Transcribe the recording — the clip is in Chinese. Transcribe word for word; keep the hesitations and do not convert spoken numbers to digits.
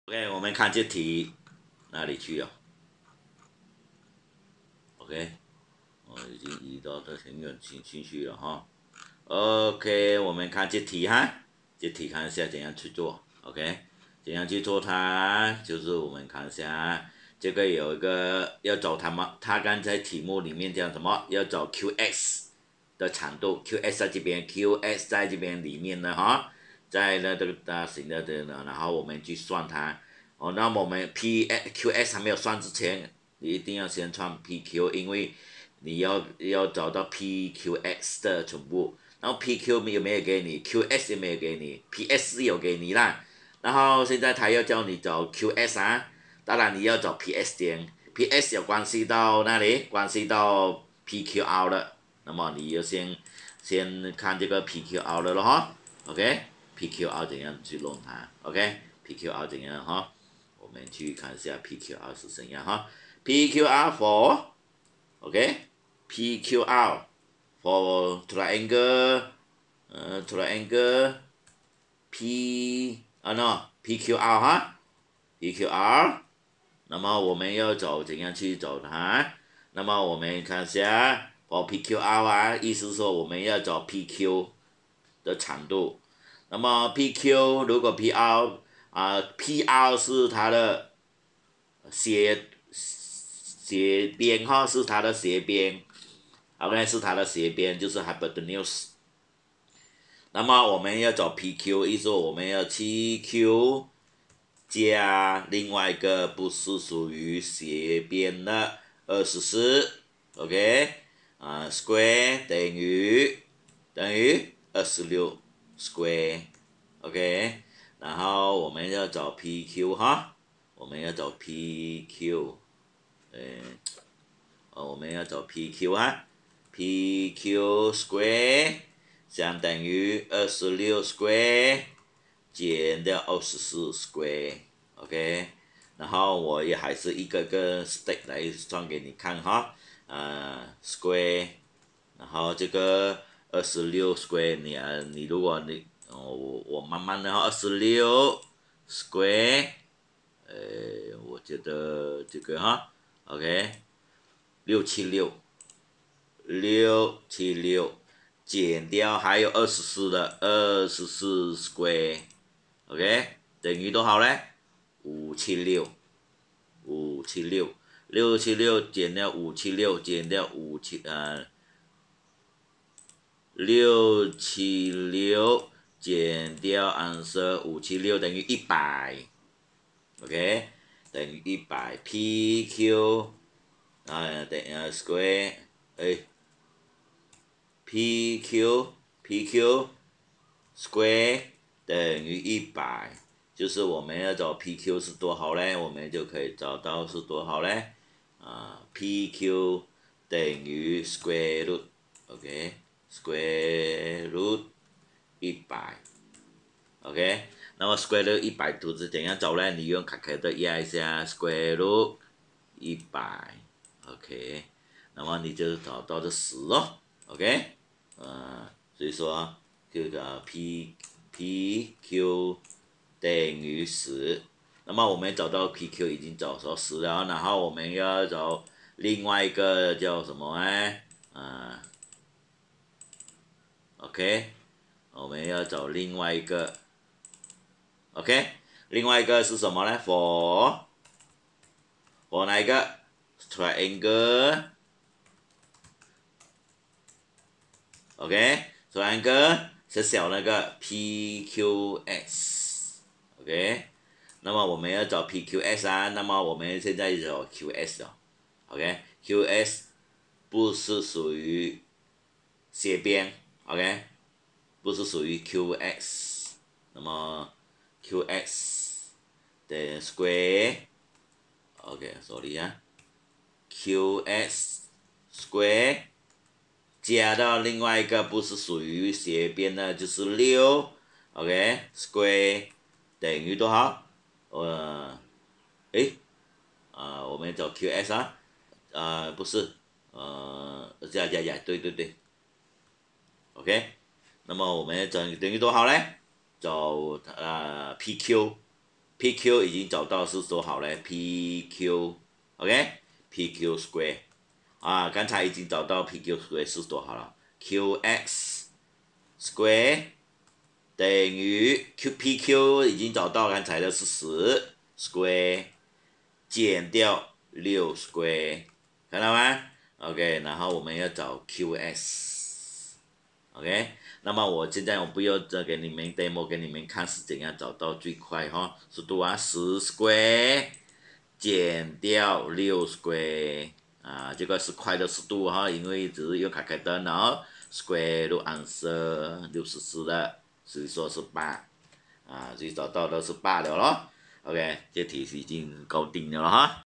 OK， 我们看这题哪里去了 ？OK， 我已经移到这很远情情绪了哈。OK， 我们看这题哈，这题看一下怎样去做。OK， 怎样去做它？就是我们看一下，这个有一个要找它吗？它刚才题目里面讲什么？要找 Q S 的长度 ，Q S 在这边 ，Q S 在这边里面呢哈，在那这个大型的这个，然后我们去算它。哦，那么我们 P Q S 还没有算之前，你一定要先算 P Q，因为你要要找到 P Q X 的全部。然后 P Q 有没有给你 ，Q S 有没有给你 ，P S 有给你啦。然后现在他要叫你找 Q S 啊，当然你要找 P S 点，P S 有关系到那里，关系到 P Q R 的，那么你要先先看这个 P Q R 的了哈 ，OK，P Q R 怎样去弄它 ，OK，P Q R 怎样哈，我们去看一下 P Q R 是怎样哈，P Q R for，OK，P Q R for triangle，呃，triangle P 啊 no P Q R 哈，P Q R，那么我们要找怎样去找它？那么我们看一下，for P Q R 啊，意思说我们要找 P Q 的长度。那么 P Q 如果 P R 啊、P R 是它的斜斜边哈，是它的斜边，OK 是它的斜边，就是 hypotenuse。那么我们要找 P Q， 意思说我们要 P Q 加另外一个不是属于斜边的二十四 ，OK， 啊、呃、，square 等于等于二十六 square，OK， 然后我们要找 P Q 哈，我们要找 P Q， 呃，哦，我们要找 P Q 哈 ，P Q square 相等于二十六 square 减掉二十四 square，OK， 然后我也还是一个个 step 来算给你看哈，呃，square， 然后这个二十六 square 你啊，你如果你哦，我我慢慢的二十六 square， 呃，我觉得这个哈 ，OK， 六七六，六七六减掉还有二十四的二十四 square，OK， 等于多少嘞？五七六，五七六，六七六减掉五七六减掉五七呃六七六减掉 answer 五七六等于一百 ，OK， 等于一百 P Q 啊等呃 square 哎 P Q P Q square 等于一百，就是我们要找 P Q 是多少嘞？我们就可以找到是多少嘞？啊 ，P Q 等于 square root，OK，square root 一百，OK，那么 square root 一百图是怎样找呢？你用 calculator 压一下 square root 一百 ，OK，那么你就找到这十咯 ，OK，呃，所以说这个 P P Q 等于十，那么我们找到 P Q 已经找到十了，然后我们要找另外一个叫什么呢？啊 ，OK，我们要找另外一个 ，OK，另外一个是什么呢？For for 哪一个 triangle，OK，triangle 是小那个 P Q S，OK，那么我们要找 P Q S 啊，那么我们现在找 Q S 哦 ，OK，Q S 不是属于斜边 ，OK，不是属于 Q X，那么 Q X 的 square，OK，sorry 啊 ，Q S square 加到另外一个不是属于斜边的，就是六 ，OK，square 等于多少？呃，诶，啊、我们找 Q S 啊，啊、不是，呃，呀呀呀，对对对，OK，那么我们找等于多少呢？找呃 P Q P Q 已经找到是多少嘞 ？P Q，OK，P Q square 啊，刚才已经找到 P Q square 是多少了 ？Q X square 等于 Q P Q 已经找到刚才的是十 square 减掉六 square， 看到吗 ？OK， 然后我们要找 Q S。OK， 那么我现在我不要再给你们 demo 给你们看是怎样找到最快哈，速度啊，十 square 减掉六 square 啊，这个是快的速度哈，因为只是用开开灯哦 ，square root answer 六十四的，所以说是八啊，所以找到的是八了咯。OK，这题是已经搞定了哈。